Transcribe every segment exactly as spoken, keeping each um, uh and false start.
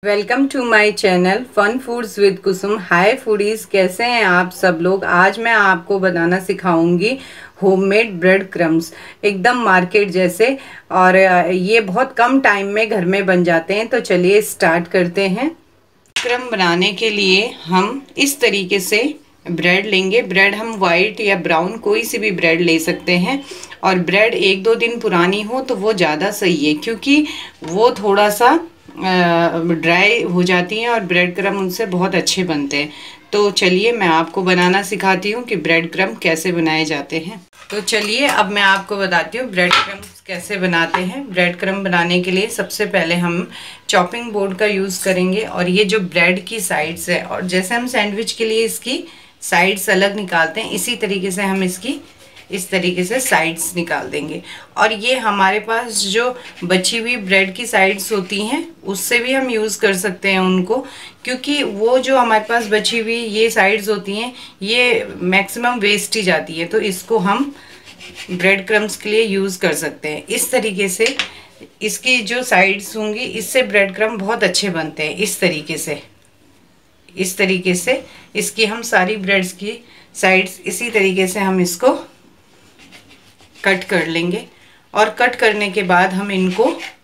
Welcome to my channel Fun Foods with Kusum. Hi foodies, कैसे हैं आप सब लोग। आज मैं आपको बनाना सिखाऊंगी होममेड ब्रेड क्रम्स, एकदम मार्केट जैसे, और ये बहुत कम टाइम में घर में बन जाते हैं। तो चलिए स्टार्ट करते हैं। क्रम बनाने के लिए हम इस तरीके से ब्रेड लेंगे। ब्रेड हम वाइट या ब्राउन कोई सी भी ब्रेड ले सकते हैं, और ब्रेड एक दो दिन पुरानी हो तो वो ज़्यादा सही है, क्योंकि वो थोड़ा सा ड्राई हो जाती हैं और ब्रेड क्रम उनसे बहुत अच्छे बनते हैं। तो चलिए मैं आपको बनाना सिखाती हूँ कि ब्रेड क्रम कैसे बनाए जाते हैं। तो चलिए अब मैं आपको बताती हूँ ब्रेड क्रम कैसे बनाते हैं। ब्रेड क्रम बनाने के लिए सबसे पहले हम चॉपिंग बोर्ड का यूज़ करेंगे, और ये जो ब्रेड की साइड्स है, और जैसे हम सैंडविच के लिए इसकी साइड्स अलग निकालते हैं, इसी तरीके से हम इसकी इस तरीके से साइड्स निकाल देंगे। और ये हमारे पास जो बची हुई ब्रेड की साइड्स होती हैं उससे भी हम यूज़ कर सकते हैं उनको, क्योंकि वो जो हमारे पास बची हुई ये साइड्स होती हैं ये मैक्सिमम वेस्ट ही जाती है। तो इसको हम ब्रेड क्रम्स के लिए यूज़ कर सकते हैं। इस तरीके से इसकी जो साइड्स होंगी इससे ब्रेड क्रम बहुत अच्छे बनते हैं। इस तरीके से इस तरीके से इसकी हम सारी ब्रेड्स की साइड्स इसी तरीके से हम इसको कट कर लेंगे, और कट करने के बाद हम इनको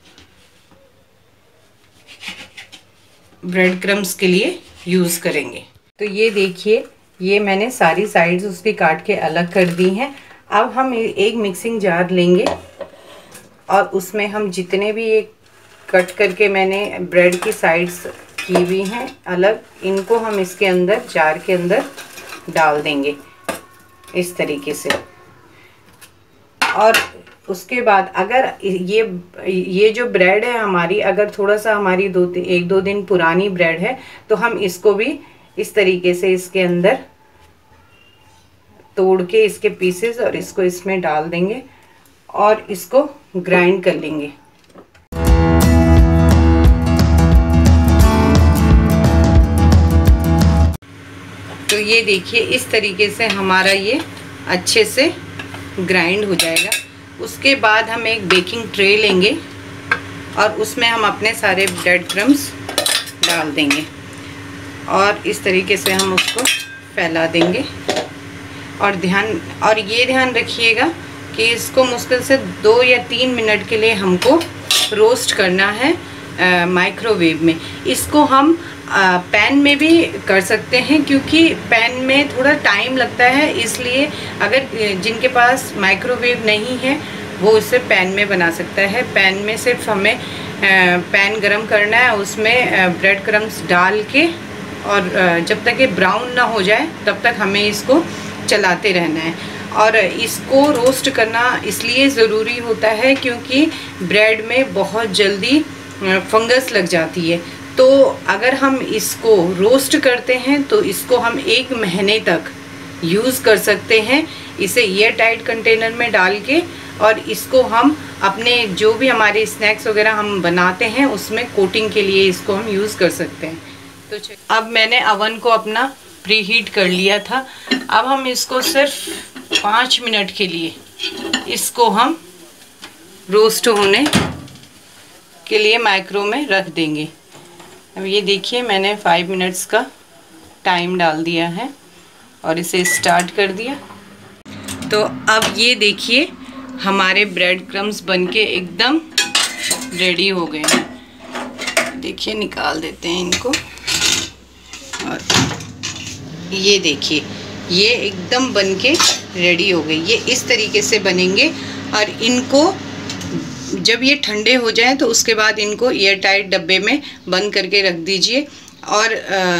ब्रेड क्रम्स के लिए यूज़ करेंगे। तो ये देखिए, ये मैंने सारी साइड्स उसकी काट के अलग कर दी हैं। अब हम एक मिक्सिंग जार लेंगे, और उसमें हम जितने भी ये कट करके मैंने ब्रेड की साइड्स की हुई हैं अलग, इनको हम इसके अंदर जार के अंदर डाल देंगे इस तरीके से। और उसके बाद अगर ये ये जो ब्रेड है हमारी, अगर थोड़ा सा हमारी दो एक दो दिन पुरानी ब्रेड है, तो हम इसको भी इस तरीके से इसके अंदर तोड़ के इसके पीसेस और इसको इसमें डाल देंगे और इसको ग्राइंड कर लेंगे। तो ये देखिए, इस तरीके से हमारा ये अच्छे से ग्राइंड हो जाएगा। उसके बाद हम एक बेकिंग ट्रे लेंगे और उसमें हम अपने सारे ब्रेड क्रम्स डाल देंगे, और इस तरीके से हम उसको फैला देंगे। और ध्यान और ये ध्यान रखिएगा कि इसको मुश्किल से दो या तीन मिनट के लिए हमको रोस्ट करना है माइक्रोवेव में। इसको हम आ, पैन में भी कर सकते हैं, क्योंकि पैन में थोड़ा टाइम लगता है, इसलिए अगर जिनके पास माइक्रोवेव नहीं है वो इसे पैन में बना सकता है। पैन में सिर्फ हमें आ, पैन गरम करना है, उसमें ब्रेड क्रम्स डाल के, और जब तक ये ब्राउन ना हो जाए तब तक हमें इसको चलाते रहना है। और इसको रोस्ट करना इसलिए ज़रूरी होता है क्योंकि ब्रेड में बहुत जल्दी फंगस लग जाती है। तो अगर हम इसको रोस्ट करते हैं तो इसको हम एक महीने तक यूज़ कर सकते हैं, इसे एयर टाइट कंटेनर में डाल के। और इसको हम अपने जो भी हमारे स्नैक्स वगैरह हम बनाते हैं उसमें कोटिंग के लिए इसको हम यूज़ कर सकते हैं। तो अब मैंने अवन को अपना प्री हीट कर लिया था। अब हम इसको सिर्फ पाँच मिनट के लिए इसको हम रोस्ट होने के लिए माइक्रो में रख देंगे। अब ये देखिए, मैंने फाइव मिनट्स का टाइम डाल दिया है और इसे स्टार्ट कर दिया। तो अब ये देखिए, हमारे ब्रेड क्रम्स बनके एकदम रेडी हो गए हैं। देखिए, निकाल देते हैं इनको, और ये देखिए, ये एकदम बनके रेडी हो गई। ये इस तरीके से बनेंगे, और इनको जब ये ठंडे हो जाएं तो उसके बाद इनको एयर टाइट डब्बे में बंद करके रख दीजिए। और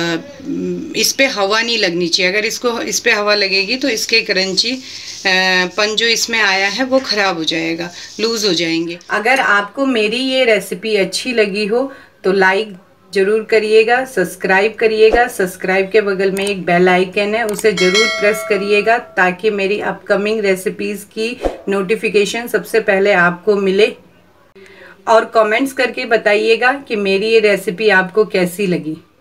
इस पे हवा नहीं लगनी चाहिए। अगर इसको इस पे हवा लगेगी तो इसके क्रंची पन जो इसमें आया है वो ख़राब हो जाएगा, लूज़ हो जाएंगे। अगर आपको मेरी ये रेसिपी अच्छी लगी हो तो लाइक ज़रूर करिएगा, सब्सक्राइब करिएगा। सब्सक्राइब के बगल में एक बेल आइकन है, उसे ज़रूर प्रेस करिएगा ताकि मेरी अपकमिंग रेसिपीज़ की नोटिफिकेशन सबसे पहले आपको मिले। और कमेंट्स करके बताइएगा कि मेरी ये रेसिपी आपको कैसी लगी।